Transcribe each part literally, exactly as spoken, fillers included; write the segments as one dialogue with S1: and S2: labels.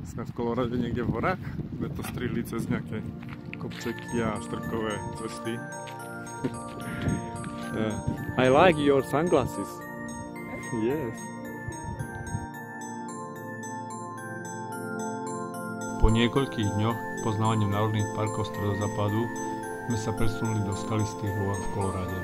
S1: Sme v Colorade niekde v horách, sme to strihli cez nejaké kopčeky a štrkové cesty. uh, I like your sunglasses. Yes. Po niekoľkých dňoch poznávania národných parkov stredozápadu sme sa presunuli do skalistých hôr v Colorade.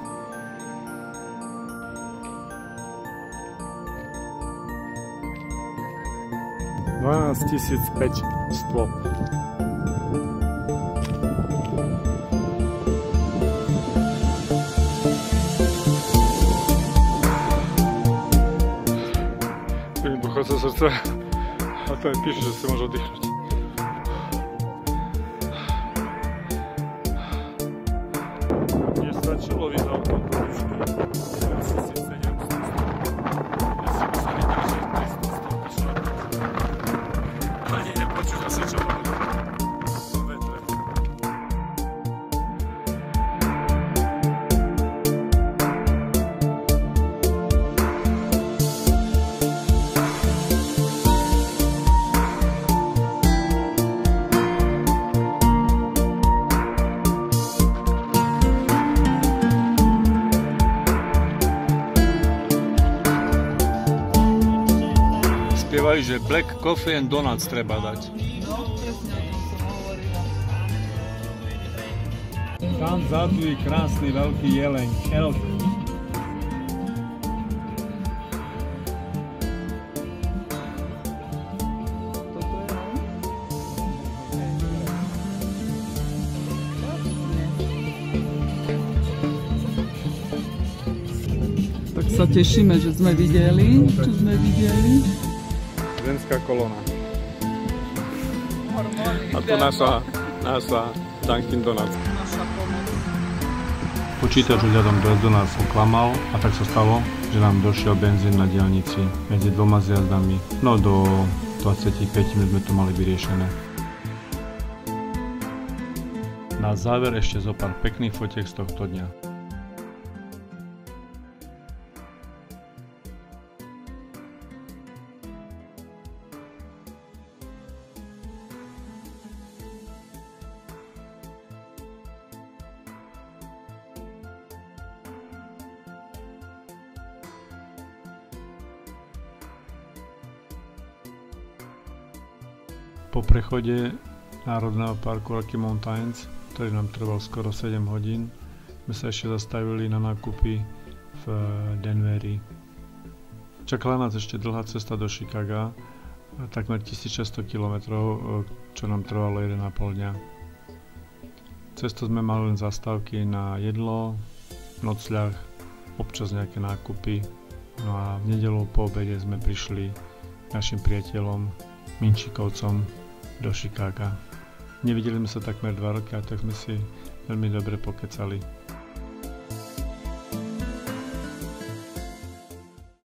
S1: dvanásťtisícpäť stôp. Mi dochádza srdce a to mi píše, že si môže oddychnúť. Mne stačilo ísť autom do výšky tisícsedemsto stôp. Ja si musel vydržať tristo stôp šľapať. Ani nepočuť asi čo hovorí. To vetre. Spievajú, že black coffee and donuts treba dať.
S2: No, presne, to som hovorila.
S1: Tam vzadu je krásny veľký jeleň, elk.
S2: Toto je on? Tak sa tešíme, že sme videli, čo sme videli.
S1: Ženská kolóna.
S2: Hormóny.
S1: A to naša, naša Dunkin Donuts.
S2: Naša pomoc.
S1: Počítač vzhľadom dojazdu nás oklamal a tak sa stalo, že nám došiel benzín na diaľnici medzi dvoma zjazdami. No do dvadsaťpäť minút sme to mali vyriešené. Na záver ešte zo pár pekných fotiek z tohto dňa. Po prechode Národného parku Rocky Mountains, ktorý nám trval skoro sedem hodín, sme sa ešte zastavili na nákupy v Denveri. Čakala nás ešte dlhá cesta do Chicaga, takmer tisícšesťsto kilometrov, čo nám trvalo jeden a pol dňa. Cestu sme mali len zastávky na jedlo, nocľah, občas nejaké nákupy. No a v nedeľu po obede sme prišli našim priateľom, Minčikovcom, do Chicaga. Nevideli sme sa takmer dva roky a tak sme si veľmi dobre pokecali.